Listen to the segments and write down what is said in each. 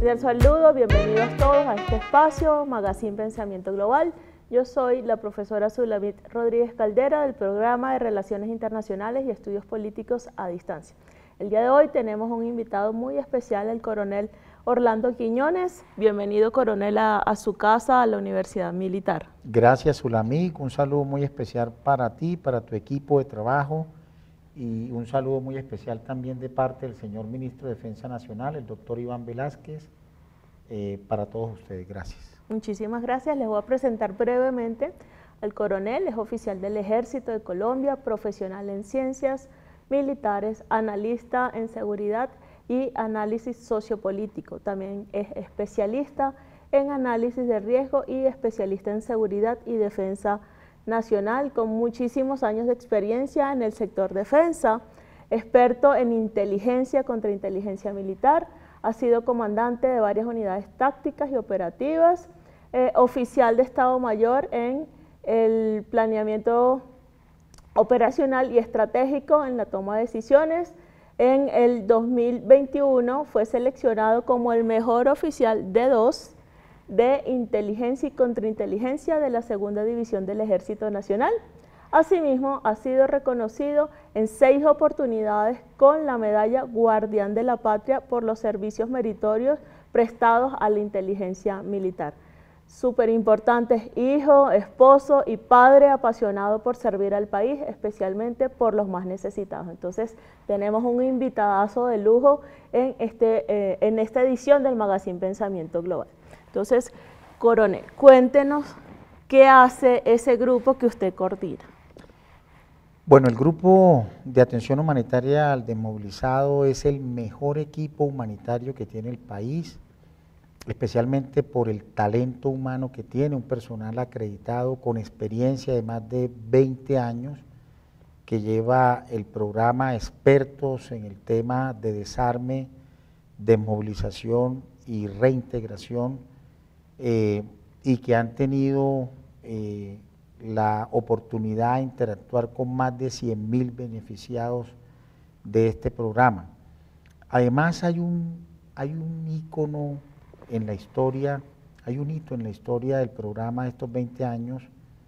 Cordial saludo, bienvenidos todos a este espacio, Magazine Pensamiento Global. Yo soy la profesora Zulamit Rodríguez Caldera del programa de Relaciones Internacionales y Estudios Políticos a Distancia. El día de hoy tenemos un invitado muy especial, el coronel Orlando Quiñones. Bienvenido, coronel, a su casa, a la Universidad Militar. Gracias, Zulamit. Un saludo muy especial para ti, para tu equipo de trabajo, y un saludo muy especial también de parte del señor Ministro de Defensa Nacional, el doctor Iván Velázquez, para todos ustedes. Gracias. Muchísimas gracias. Les voy a presentar brevemente al coronel. Es oficial del Ejército de Colombia, profesional en ciencias militares, analista en seguridad y análisis sociopolítico. También es especialista en análisis de riesgo y especialista en seguridad y defensa nacional, con muchísimos años de experiencia en el sector defensa, experto en inteligencia, contrainteligencia militar, ha sido comandante de varias unidades tácticas y operativas, oficial de Estado Mayor en el planeamiento operacional y estratégico en la toma de decisiones. En el 2021 fue seleccionado como el mejor oficial D2 de inteligencia y contrainteligencia de la Segunda División del Ejército Nacional. Asimismo, ha sido reconocido en 6 oportunidades con la medalla Guardián de la Patria por los servicios meritorios prestados a la inteligencia militar. Súper importante, hijo, esposo y padre apasionado por servir al país, especialmente por los más necesitados. Entonces, tenemos un invitadazo de lujo en esta edición del Magazine Pensamiento Global. Entonces, coronel, cuéntenos qué hace ese grupo que usted coordina. Bueno, el Grupo de Atención Humanitaria al Desmovilizado es el mejor equipo humanitario que tiene el país, especialmente por el talento humano que tiene, un personal acreditado con experiencia de más de 20 años, que lleva el programa, expertos en el tema de desarme, desmovilización y reintegración, y que han tenido la oportunidad de interactuar con más de 100.000 beneficiados de este programa. Además, hay un ícono en la historia, hay un hito en la historia del programa de estos 20 años,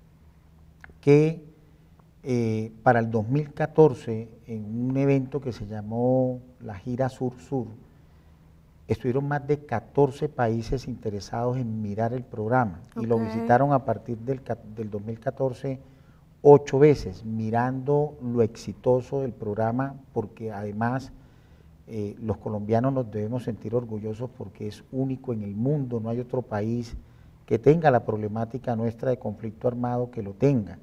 que para el 2014, en un evento que se llamó la Gira Sur-Sur, estuvieron más de 14 países interesados en mirar el programa, y lo visitaron a partir del 2014 8 veces, mirando lo exitoso del programa, porque además los colombianos nos debemos sentir orgullosos porque es único en el mundo, no hay otro país que tenga la problemática nuestra de conflicto armado que lo tenga,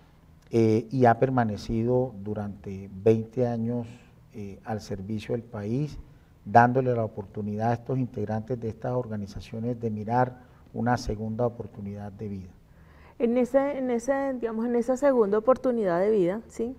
y ha permanecido durante 20 años al servicio del país, dándole la oportunidad a estos integrantes de estas organizaciones de mirar una segunda oportunidad de vida. En esa segunda oportunidad de vida, ¿sí?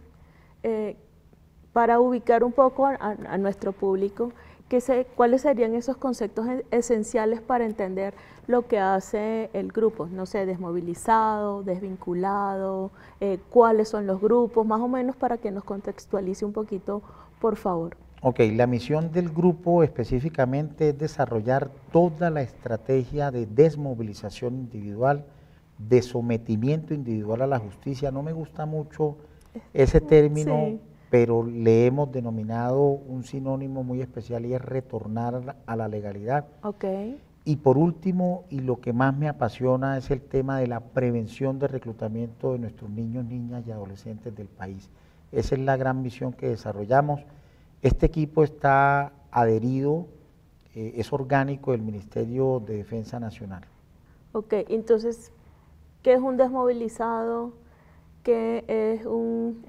Para ubicar un poco a nuestro público, ¿cuáles serían esos conceptos esenciales para entender lo que hace el grupo? No sé, desmovilizado, desvinculado, ¿cuáles son los grupos? Más o menos para que nos contextualice un poquito, por favor. Ok, la misión del grupo específicamente es desarrollar toda la estrategia de desmovilización individual, de sometimiento individual a la justicia. No me gusta mucho ese término, sí, pero le hemos denominado un sinónimo muy especial, y es retornar a la legalidad. Okay. Y por último, y lo que más me apasiona, es el tema de la prevención de reclutamiento de nuestros niños, niñas y adolescentes del país. Esa es la gran misión que desarrollamos. Este equipo está adherido, es orgánico del Ministerio de Defensa Nacional. Ok, entonces, ¿qué es un desmovilizado? ¿Qué es un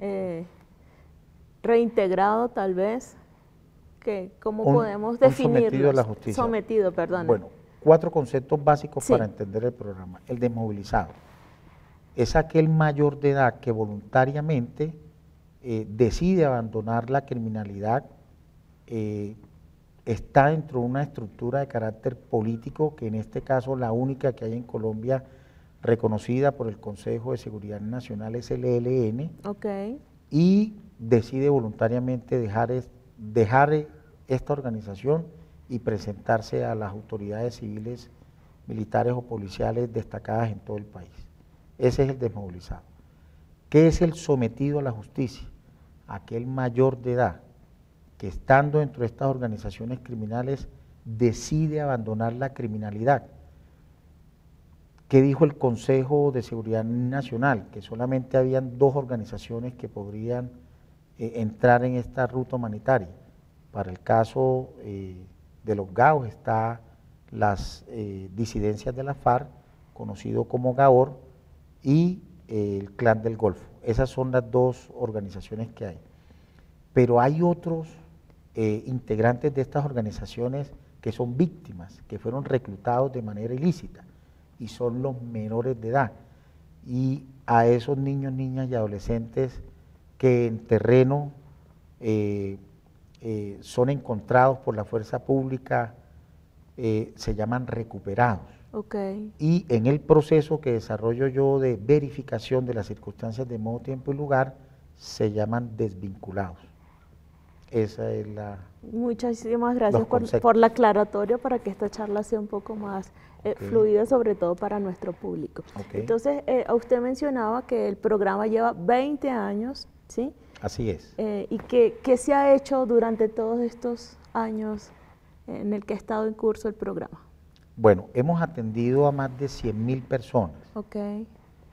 reintegrado, tal vez? ¿Cómo podemos definirlo? Sometido a la justicia. Sometido, perdón. Bueno, 4 conceptos básicos, sí, para entender el programa. El desmovilizado es aquel mayor de edad que voluntariamente decide abandonar la criminalidad, está dentro de una estructura de carácter político, que en este caso la única que hay en Colombia reconocida por el Consejo de Seguridad Nacional es el ELN, okay, y decide voluntariamente dejar esta organización y presentarse a las autoridades civiles, militares o policiales destacadas en todo el país. Ese es el desmovilizado. ¿Qué es el sometido a la justicia? Aquel mayor de edad que estando dentro de estas organizaciones criminales decide abandonar la criminalidad. ¿Qué dijo el Consejo de Seguridad Nacional? Que solamente habían 2 organizaciones que podrían entrar en esta ruta humanitaria. Para el caso de los GAOs está las disidencias de la FARC, conocido como GAOR, y el Clan del Golfo. Esas son las 2 organizaciones que hay. Pero hay otros integrantes de estas organizaciones que son víctimas, que fueron reclutados de manera ilícita, y son los menores de edad. Y a esos niños, niñas y adolescentes que en terreno son encontrados por la fuerza pública, se llaman recuperados. Okay. Y en el proceso que desarrollo yo de verificación de las circunstancias de modo, tiempo y lugar, se llaman desvinculados. Esa es la... Muchísimas gracias por la aclaratoria para que esta charla sea un poco más fluida, sobre todo para nuestro público. Okay. Entonces, usted mencionaba que el programa lleva 20 años, ¿sí? Así es. ¿Y qué se ha hecho durante todos estos años en el que ha estado en curso el programa? Bueno, hemos atendido a más de 100.000 personas. Okay.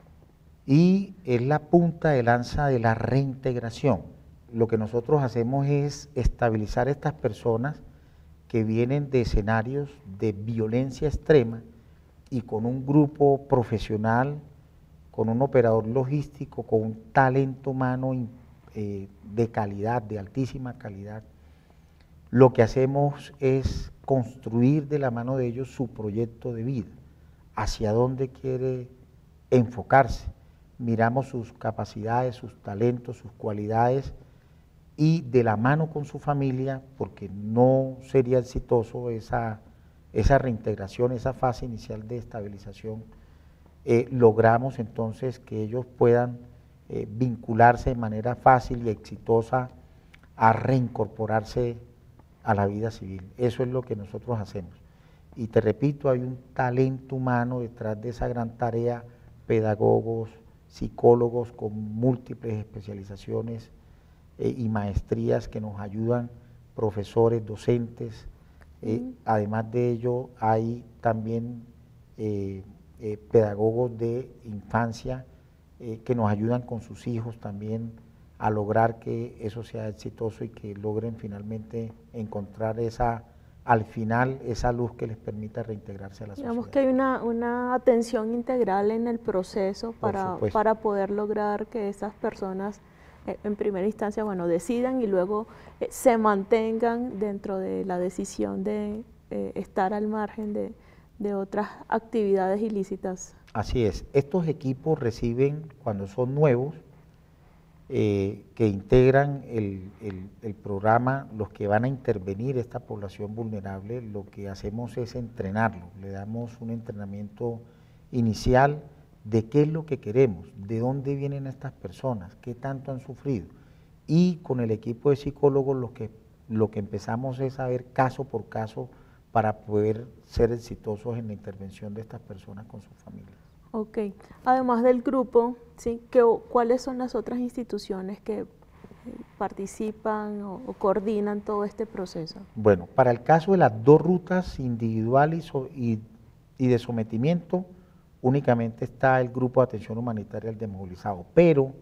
Y es la punta de lanza de la reintegración. Lo que nosotros hacemos es estabilizar a estas personas que vienen de escenarios de violencia extrema y con un grupo profesional, con un operador logístico, con un talento humano de calidad, de altísima calidad. Lo que hacemos es construir de la mano de ellos su proyecto de vida, hacia dónde quiere enfocarse. Miramos sus capacidades, sus talentos, sus cualidades, y de la mano con su familia, porque no sería exitoso esa reintegración, esa fase inicial de estabilización, logramos entonces que ellos puedan vincularse de manera fácil y exitosa a reincorporarse a la vida civil. Eso es lo que nosotros hacemos. Y te repito, hay un talento humano detrás de esa gran tarea, pedagogos, psicólogos con múltiples especializaciones y maestrías que nos ayudan, profesores, docentes. Además de ello, hay también pedagogos de infancia que nos ayudan con sus hijos también a lograr que eso sea exitoso y que logren finalmente encontrar al final esa luz que les permita reintegrarse a la sociedad. Digamos que hay una atención integral en el proceso para poder lograr que esas personas en primera instancia, bueno, decidan y luego se mantengan dentro de la decisión de estar al margen de otras actividades ilícitas. Así es. Estos equipos reciben, cuando son nuevos, que integran el programa, los que van a intervenir esta población vulnerable, lo que hacemos es entrenarlos. Le damos un entrenamiento inicial de qué es lo que queremos, de dónde vienen estas personas, qué tanto han sufrido. Y con el equipo de psicólogos lo que empezamos es a ver caso por caso para poder ser exitosos en la intervención de estas personas con sus familias. Ok. Además del grupo, ¿sí? ¿Cuáles son las otras instituciones que participan o coordinan todo este proceso? Bueno, para el caso de las 2 rutas individual y de sometimiento, únicamente está el Grupo de Atención Humanitaria al Desmovilizado, pero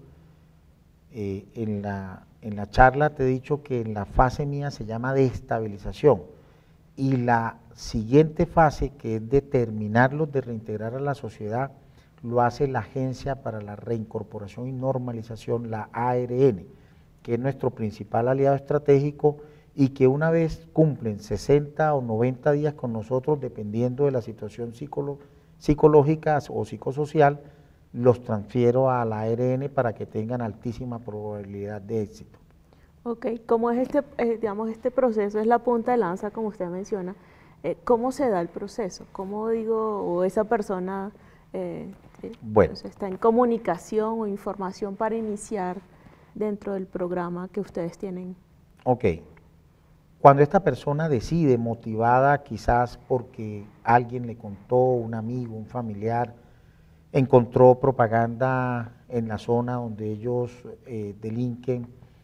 en la charla te he dicho que en la fase mía se llama de estabilización, y la siguiente fase, que es determinarlos de reintegrar a la sociedad, lo hace la Agencia para la Reincorporación y Normalización, la ARN, que es nuestro principal aliado estratégico y que una vez cumplen 60 o 90 días con nosotros, dependiendo de la situación psicológica o psicosocial, los transfiero a la ARN para que tengan altísima probabilidad de éxito. Ok, ¿cómo es digamos, este proceso? Es la punta de lanza, como usted menciona. ¿Cómo se da el proceso? ¿Cómo digo, o esa persona bueno, está en comunicación o información para iniciar dentro del programa que ustedes tienen? Ok. Cuando esta persona decide, motivada quizás porque alguien le contó, un amigo, un familiar, encontró propaganda en la zona donde ellos delinquen,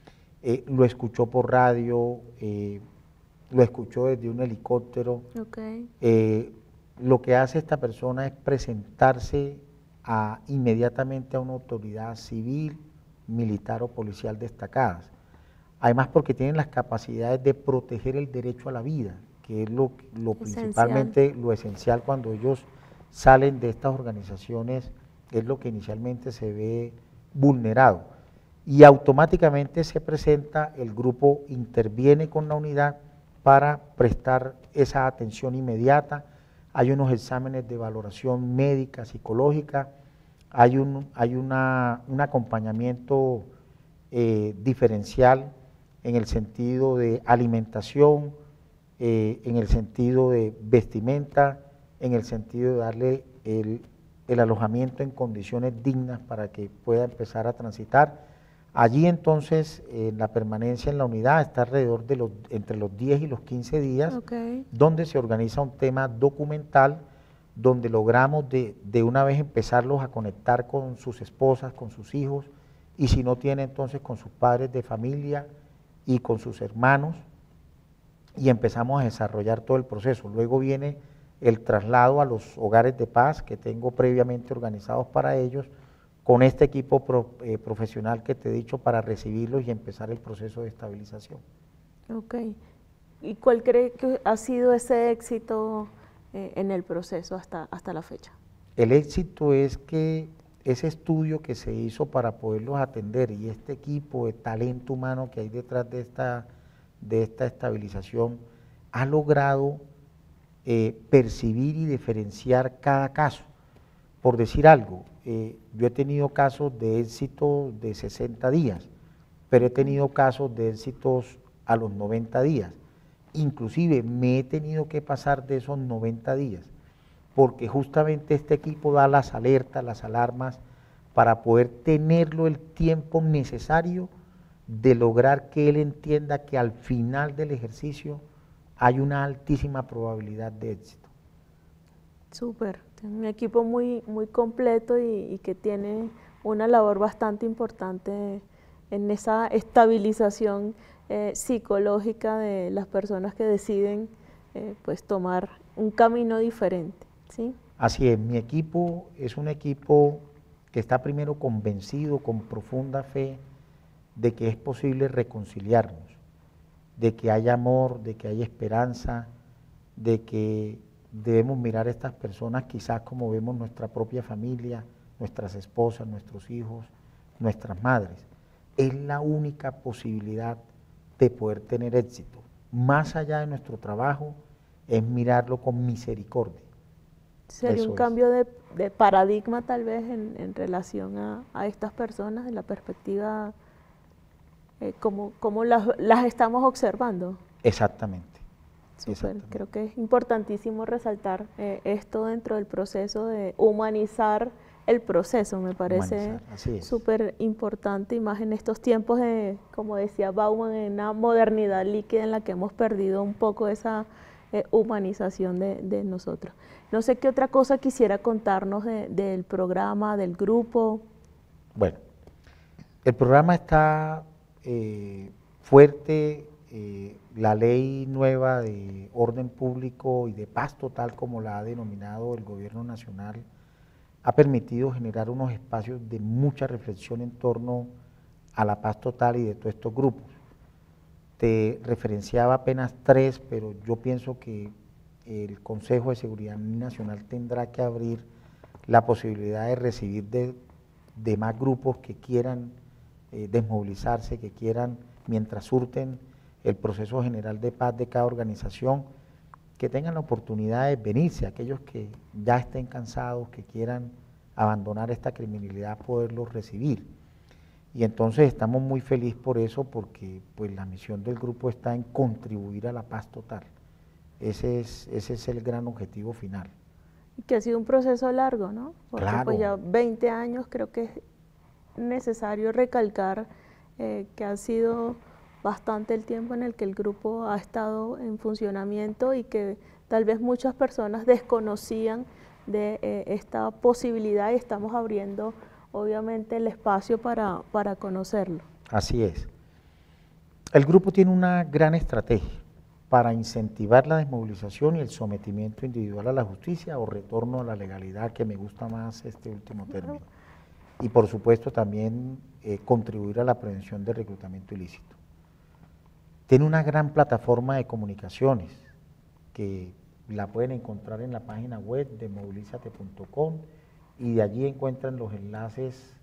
lo escuchó por radio, lo escuchó desde un helicóptero, Okay. lo que hace esta persona es presentarse inmediatamente a una autoridad civil, militar o policial destacadas. Además porque tienen las capacidades de proteger el derecho a la vida, que es lo principalmente lo esencial cuando ellos salen de estas organizaciones, es lo que inicialmente se ve vulnerado. Y automáticamente se presenta, el grupo interviene con la unidad para prestar esa atención inmediata. Hay unos exámenes de valoración médica, psicológica, hay un acompañamiento diferencial en el sentido de alimentación, en el sentido de vestimenta, en el sentido de darle el alojamiento en condiciones dignas para que pueda empezar a transitar. Allí entonces la permanencia en la unidad está alrededor de entre los 10 y los 15 días, Okay. donde se organiza un tema documental, donde logramos de una vez empezarlos a conectar con sus esposas, con sus hijos, y si no tiene entonces con sus padres de familia y con sus hermanos, y empezamos a desarrollar todo el proceso. Luego viene el traslado a los hogares de paz que tengo previamente organizados para ellos, con este equipo profesional que te he dicho para recibirlos y empezar el proceso de estabilización. Ok. ¿Y cuál cree que ha sido ese éxito en el proceso hasta la fecha? El éxito es que ese estudio que se hizo para poderlos atender y este equipo de talento humano que hay detrás de esta estabilización ha logrado percibir y diferenciar cada caso. Por decir algo, yo he tenido casos de éxito de 60 días, pero he tenido casos de éxitos a los 90 días. Inclusive me he tenido que pasar de esos 90 días, porque justamente este equipo da las alertas, las alarmas, para poder tenerlo el tiempo necesario de lograr que él entienda que al final del ejercicio hay una altísima probabilidad de éxito. Súper, un equipo muy completo y que tiene una labor bastante importante en esa estabilización psicológica de las personas que deciden pues tomar un camino diferente, ¿sí? Así es, mi equipo es un equipo que está primero convencido, con profunda fe, de que es posible reconciliarnos, de que hay amor, de que hay esperanza, de que debemos mirar a estas personas quizás como vemos nuestra propia familia, nuestras esposas, nuestros hijos, nuestras madres. Es la única posibilidad de poder tener éxito. Más allá de nuestro trabajo, es mirarlo con misericordia. Sería Eso un es. cambio de paradigma tal vez en relación a estas personas, en la perspectiva, cómo las estamos observando. Exactamente. Súper, Exactamente. creo que es importantísimo resaltar esto dentro del proceso de humanizar el proceso, me parece súper importante, y más en estos tiempos de, como decía Bauman, en una modernidad líquida en la que hemos perdido un poco esa humanización de nosotros. No sé qué otra cosa quisiera contarnos del programa, del grupo. Bueno, el programa está fuerte. La ley nueva de orden público y de paz total, como la ha denominado el gobierno nacional, ha permitido generar unos espacios de mucha reflexión en torno a la paz total y de todos estos grupos. Te referenciaba apenas 3, pero yo pienso que el Consejo de Seguridad Nacional tendrá que abrir la posibilidad de recibir de más grupos que quieran desmovilizarse, que quieran, mientras surten el proceso general de paz de cada organización, que tengan la oportunidad de venirse, aquellos que ya estén cansados, que quieran abandonar esta criminalidad, poderlos recibir. Y entonces estamos muy felices por eso, porque pues la misión del grupo está en contribuir a la paz total. Ese es el gran objetivo final. Y que ha sido un proceso largo, ¿no? Porque Claro. Pues ya 20 años, creo que es necesario recalcar que ha sido bastante el tiempo en el que el grupo ha estado en funcionamiento y que tal vez muchas personas desconocían de esta posibilidad, y estamos abriendo obviamente el espacio para conocerlo. Así es. El grupo tiene una gran estrategia para incentivar la desmovilización y el sometimiento individual a la justicia o retorno a la legalidad, que me gusta más este último término. Y por supuesto también contribuir a la prevención del reclutamiento ilícito. Tiene una gran plataforma de comunicaciones que la pueden encontrar en la página web de movilizate.com, y de allí encuentran los enlaces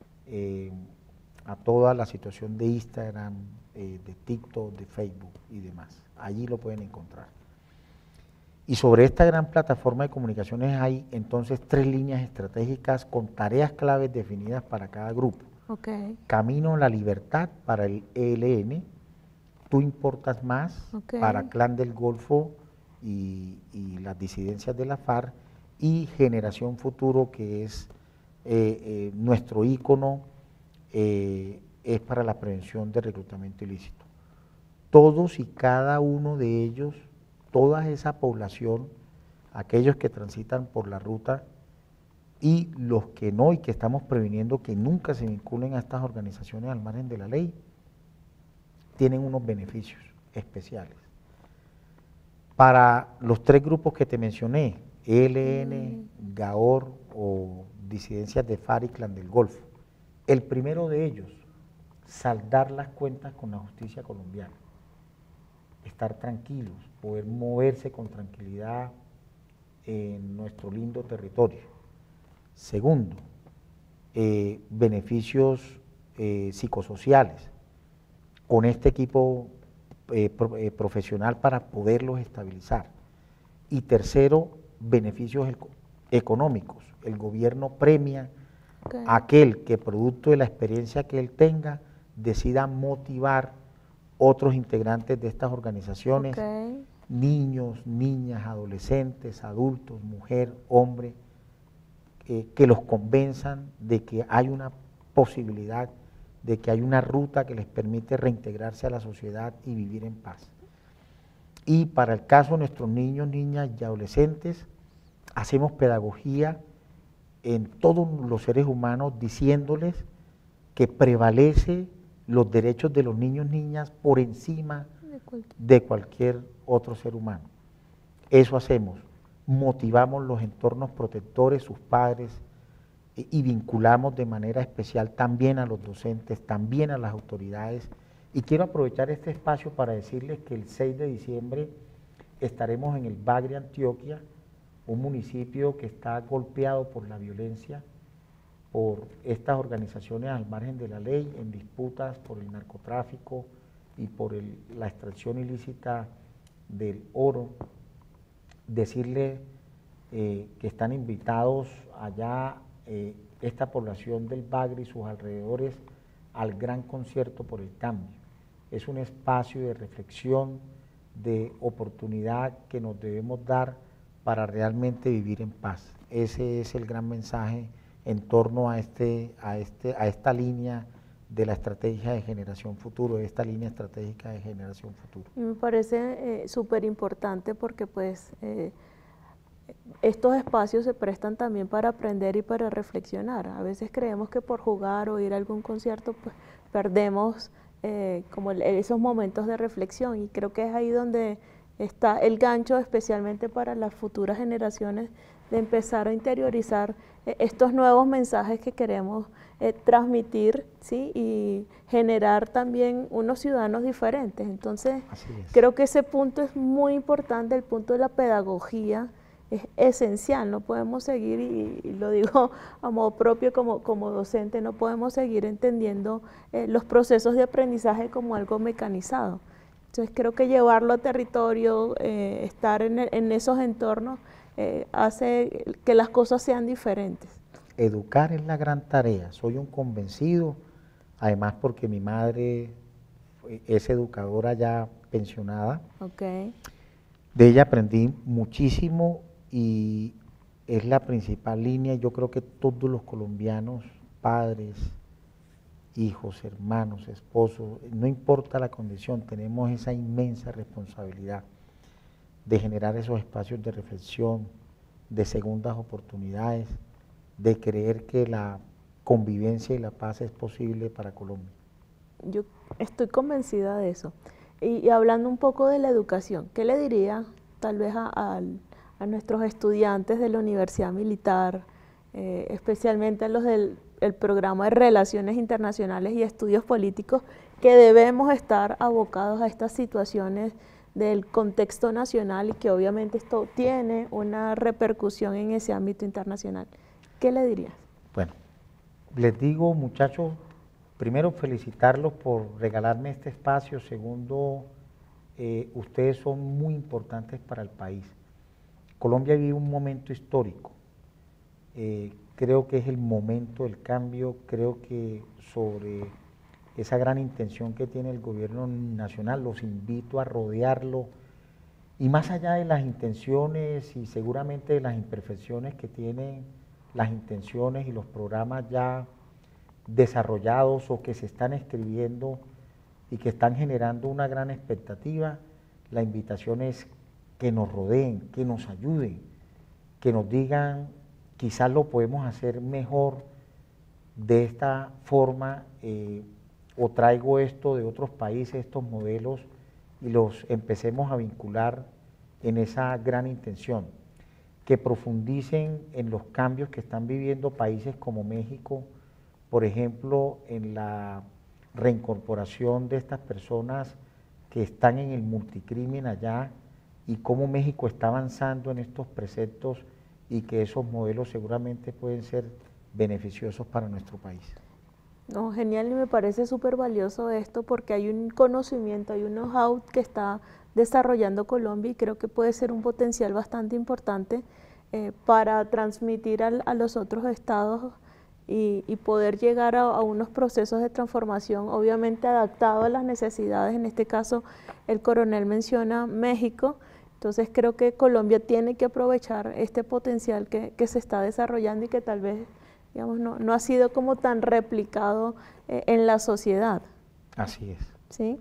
a toda la situación de Instagram, de TikTok, de Facebook y demás. Allí lo pueden encontrar. Y sobre esta gran plataforma de comunicaciones hay entonces 3 líneas estratégicas con tareas claves definidas para cada grupo. Okay. Camino a la libertad para el ELN, Tú importas más para Clan del Golfo y las disidencias de la FARC, y Generación Futuro, que es nuestro ícono, es para la prevención del reclutamiento ilícito. Todos y cada uno de ellos, toda esa población, aquellos que transitan por la ruta y los que no, y que estamos previniendo que nunca se vinculen a estas organizaciones al margen de la ley, tienen unos beneficios especiales. Para los 3 grupos que te mencioné, ELN, GAOR o disidencias de FARC y Clan del Golfo, el primero de ellos, saldar las cuentas con la justicia colombiana, estar tranquilos, poder moverse con tranquilidad en nuestro lindo territorio. Segundo, beneficios psicosociales con este equipo profesional para poderlos estabilizar. Y tercero, beneficios económicos. El gobierno premia a aquel que, producto de la experiencia que él tenga, decida motivar otros integrantes de estas organizaciones, niños, niñas, adolescentes, adultos, mujer, hombre, que los convenzan de que hay una posibilidad, de que hay una ruta que les permite reintegrarse a la sociedad y vivir en paz. Y para el caso de nuestros niños, niñas y adolescentes, hacemos pedagogía en todos los seres humanos, diciéndoles que prevalece los derechos de los niños, niñas por encima de cualquier otro ser humano. Eso hacemos, motivamos los entornos protectores, sus padres, y vinculamos de manera especial también a los docentes, también a las autoridades. Y quiero aprovechar este espacio para decirles que el 6 de diciembre estaremos en el Bagre, Antioquia, un municipio que está golpeado por la violencia, por estas organizaciones al margen de la ley, en disputas por el narcotráfico y por la extracción ilícita del oro. Decirles que están invitados allá esta población del Bagre y sus alrededores al gran concierto por el cambio. Es un espacio de reflexión, de oportunidad que nos debemos dar para realmente vivir en paz. Ese es el gran mensaje en torno a esta línea de la estrategia de Generación Futuro, de esta línea estratégica de Generación Futuro. Y me parece súper importante porque pues estos espacios se prestan también para aprender y para reflexionar. A veces creemos que por jugar o ir a algún concierto pues perdemos como esos momentos de reflexión, y creo que es ahí donde está el gancho, especialmente para las futuras generaciones, de empezar a interiorizar estos nuevos mensajes que queremos transmitir, ¿sí? Y generar también unos ciudadanos diferentes. Entonces, creo que ese punto es muy importante, el punto de la pedagogía es esencial. No podemos seguir, y lo digo a modo propio como docente, no podemos seguir entendiendo los procesos de aprendizaje como algo mecanizado. Entonces creo que llevarlo a territorio, estar en esos entornos, hace que las cosas sean diferentes. Educar es la gran tarea, soy un convencido, además porque mi madre es educadora ya pensionada. De ella aprendí muchísimo y es la principal línea. Yo creo que todos los colombianos, padres, hijos, hermanos, esposos, no importa la condición, tenemos esa inmensa responsabilidad de generar esos espacios de reflexión, de segundas oportunidades, de creer que la convivencia y la paz es posible para Colombia. Yo estoy convencida de eso. Y hablando un poco de la educación, ¿qué le diría tal vez a nuestros estudiantes de la Universidad Militar, especialmente a los del programa de Relaciones Internacionales y Estudios Políticos, que debemos estar abocados a estas situaciones del contexto nacional y que obviamente esto tiene una repercusión en ese ámbito internacional? ¿Qué le dirías? Bueno, les digo, muchachos, primero felicitarlos por regalarme este espacio. Segundo, ustedes son muy importantes para el país. Colombia vive un momento histórico. Creo que es el momento del cambio. Creo que sobre esa gran intención que tiene el gobierno nacional, los invito a rodearlo. Y más allá de las intenciones y seguramente de las imperfecciones que tienen las intenciones y los programas ya desarrollados o que se están escribiendo y que están generando una gran expectativa, la invitación es que nos rodeen, que nos ayuden, que nos digan, quizás lo podemos hacer mejor de esta forma, o traigo esto de otros países, estos modelos, y los empecemos a vincular en esa gran intención, que profundicen en los cambios que están viviendo países como México, por ejemplo, en la reincorporación de estas personas que están en el multicrimen allá y cómo México está avanzando en estos preceptos y que esos modelos seguramente pueden ser beneficiosos para nuestro país. No, genial, y me parece súper valioso esto porque hay un conocimiento, hay un know-how que está desarrollando Colombia y creo que puede ser un potencial bastante importante para transmitir a los otros estados y poder llegar a unos procesos de transformación obviamente adaptados a las necesidades. En este caso el coronel menciona México, entonces creo que Colombia tiene que aprovechar este potencial que se está desarrollando y que tal vez, digamos, no ha sido como tan replicado en la sociedad. Así es. ¿Sí?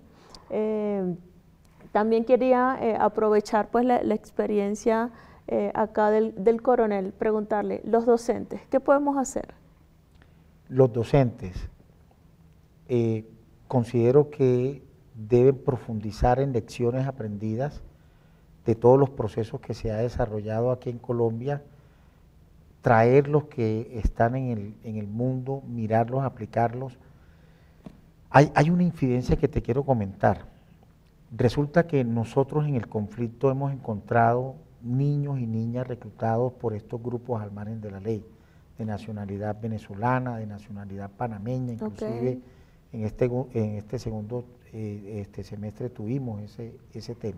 También quería aprovechar pues la experiencia acá del coronel, preguntarle, los docentes, ¿qué podemos hacer? Los docentes, considero que deben profundizar en lecciones aprendidas de todos los procesos que se ha desarrollado aquí en Colombia, traer los que están en el mundo, mirarlos, aplicarlos. Hay una infidencia que te quiero comentar. Resulta que nosotros en el conflicto hemos encontrado niños y niñas reclutados por estos grupos al margen de la ley, de nacionalidad venezolana, de nacionalidad panameña, inclusive en este segundo semestre tuvimos ese tema.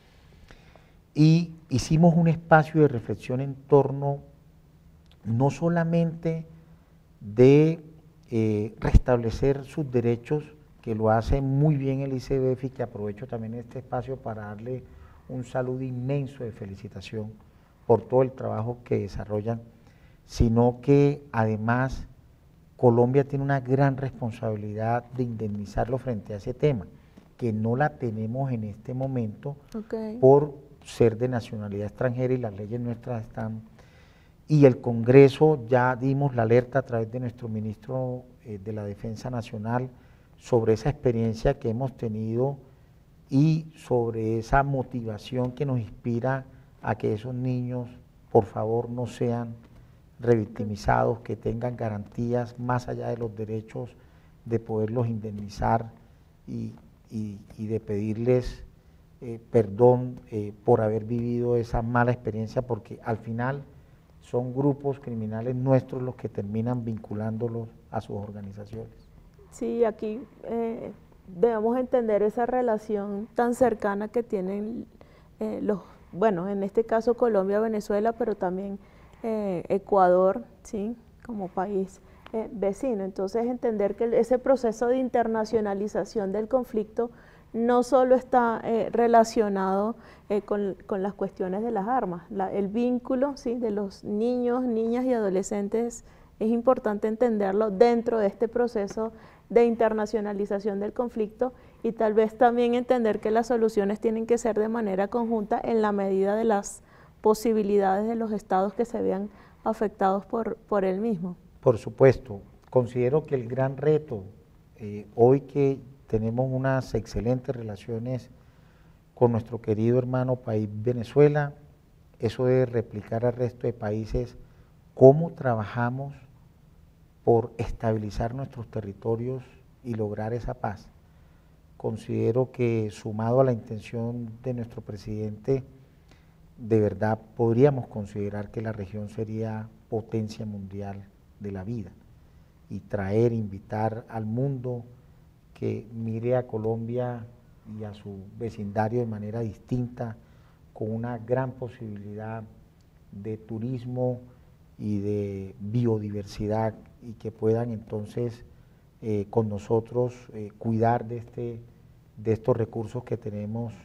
Y hicimos un espacio de reflexión en torno no solamente de restablecer sus derechos, que lo hace muy bien el ICBF y que aprovecho también este espacio para darle un saludo inmenso de felicitación por todo el trabajo que desarrollan, sino que además Colombia tiene una gran responsabilidad de indemnizarlo frente a ese tema, que no la tenemos en este momento por ser de nacionalidad extranjera y las leyes nuestras están. Y el Congreso ya dimos la alerta a través de nuestro ministro de la Defensa Nacional sobre esa experiencia que hemos tenido y sobre esa motivación que nos inspira a que esos niños, por favor, no sean revictimizados, que tengan garantías más allá de los derechos de poderlos indemnizar y de pedirles perdón por haber vivido esa mala experiencia, porque al final son grupos criminales nuestros los que terminan vinculándolos a sus organizaciones. Sí, aquí debemos entender esa relación tan cercana que tienen bueno, en este caso Colombia, Venezuela, pero también Ecuador, ¿sí? Como país vecino. Entonces entender que ese proceso de internacionalización del conflicto no solo está relacionado con las cuestiones de las armas, el vínculo, ¿sí? De los niños, niñas y adolescentes es importante entenderlo dentro de este proceso de internacionalización del conflicto y tal vez también entender que las soluciones tienen que ser de manera conjunta en la medida de las posibilidades de los estados que se vean afectados por él mismo. Por supuesto, considero que el gran reto, hoy que tenemos unas excelentes relaciones con nuestro querido hermano país Venezuela, eso debe replicar al resto de países cómo trabajamos por estabilizar nuestros territorios y lograr esa paz. Considero que sumado a la intención de nuestro presidente, de verdad podríamos considerar que la región sería potencia mundial de la vida y invitar al mundo que mire a Colombia y a su vecindario de manera distinta, con una gran posibilidad de turismo y de biodiversidad, y que puedan entonces con nosotros cuidar de estos recursos que tenemos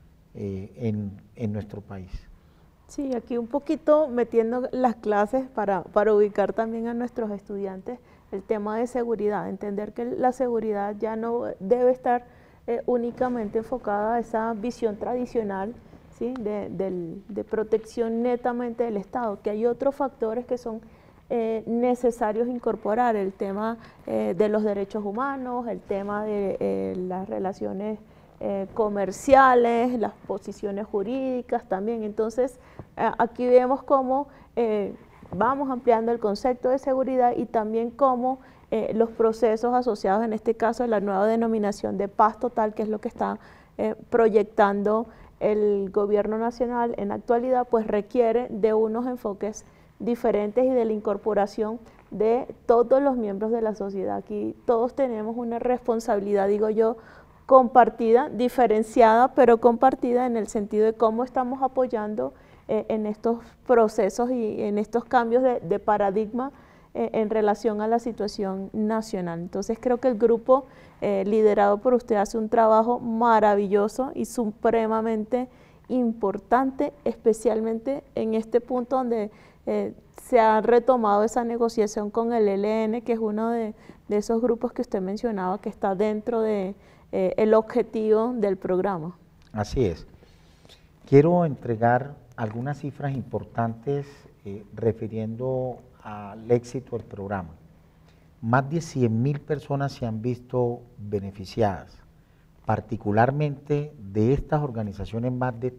en nuestro país. Sí, aquí un poquito metiendo las clases para ubicar también a nuestros estudiantes el tema de seguridad, entender que la seguridad ya no debe estar únicamente enfocada a esa visión tradicional, ¿sí? de protección netamente del Estado, que hay otros factores que son necesarios incorporar, el tema de los derechos humanos, el tema de las relaciones comerciales, las posiciones jurídicas también. Entonces, aquí vemos cómo vamos ampliando el concepto de seguridad y también cómo los procesos asociados, en este caso, a la nueva denominación de paz total, que es lo que está proyectando el gobierno nacional en la actualidad, pues requiere de unos enfoques diferentes y de la incorporación de todos los miembros de la sociedad. Aquí todos tenemos una responsabilidad, digo yo, compartida, diferenciada, pero compartida en el sentido de cómo estamos apoyando en estos procesos y en estos cambios de paradigma en relación a la situación nacional. Entonces creo que el grupo liderado por usted hace un trabajo maravilloso y supremamente importante, especialmente en este punto donde se ha retomado esa negociación con el ELN, que es uno de esos grupos que usted mencionaba, que está dentro de el objetivo del programa. Así es. Quiero entregar algunas cifras importantes refiriendo al éxito del programa. Más de 100.000 personas se han visto beneficiadas, particularmente de estas organizaciones más de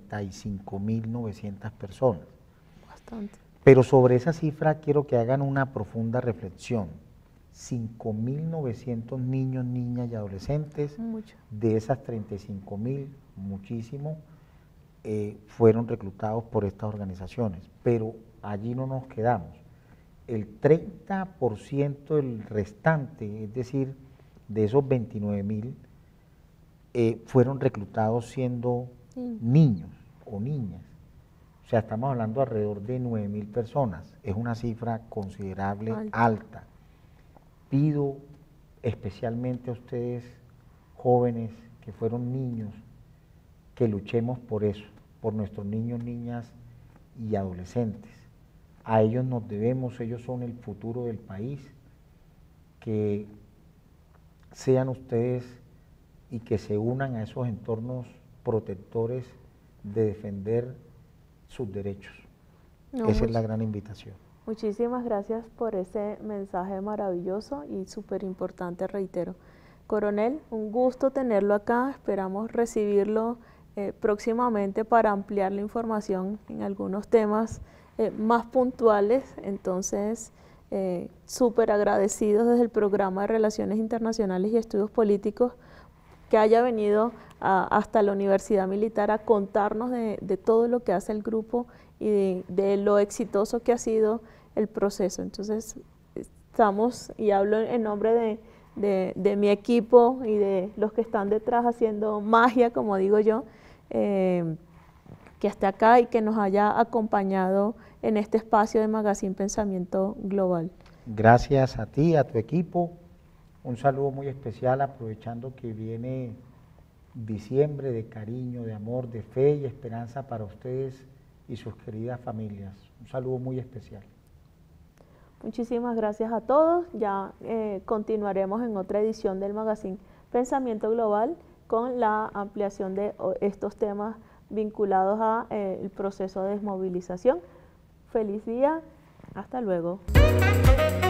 35.900 personas. Bastante. Pero sobre esa cifra quiero que hagan una profunda reflexión. 5.900 niños, niñas y adolescentes, Mucho. De esas 35.000, muchísimo, fueron reclutados por estas organizaciones, pero allí no nos quedamos. El 30% del restante, es decir, de esos 29.000, fueron reclutados siendo niños o niñas. O sea, estamos hablando alrededor de 9.000 personas. Es una cifra considerable, alta. Pido especialmente a ustedes, jóvenes que fueron niños, que luchemos por eso, por nuestros niños, niñas y adolescentes. A ellos nos debemos, ellos son el futuro del país. Que sean ustedes y que se unan a esos entornos protectores de defender sus derechos. Esa es la gran invitación. Muchísimas gracias por ese mensaje maravilloso y súper importante, reitero. Coronel, un gusto tenerlo acá, esperamos recibirlo próximamente para ampliar la información en algunos temas más puntuales. Entonces, súper agradecidos desde el Programa de Relaciones Internacionales y Estudios Políticos que haya venido hasta la Universidad Militar a contarnos de todo lo que hace el grupo y de lo exitoso que ha sido el proceso. Entonces, estamos, y hablo en nombre de mi equipo y de los que están detrás haciendo magia, como digo yo, que esté acá y que nos haya acompañado en este espacio de Magazine Pensamiento Global. Gracias a ti, a tu equipo. Un saludo muy especial, aprovechando que viene diciembre, de cariño, de amor, de fe y esperanza para ustedes y sus queridas familias. Un saludo muy especial. Muchísimas gracias a todos. Ya continuaremos en otra edición del magazine Pensamiento Global con la ampliación de estos temas vinculados al proceso de desmovilización. Feliz día. Hasta luego.